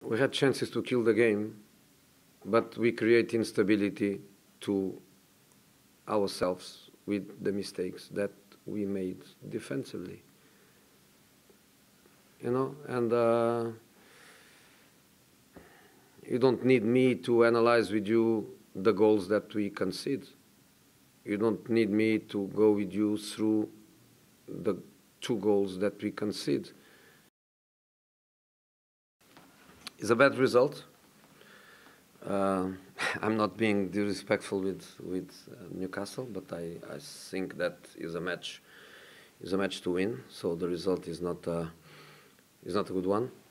We had chances to kill the game, but we create instability to ourselves with the mistakes that we made defensively. You know, and you don't need me to analyze with you the goals that we concede. You don't need me to go with you through the 2 goals that we concede. It's a bad result. I'm not being disrespectful with Newcastle, but I think that is a match to win. So the result is not a good one.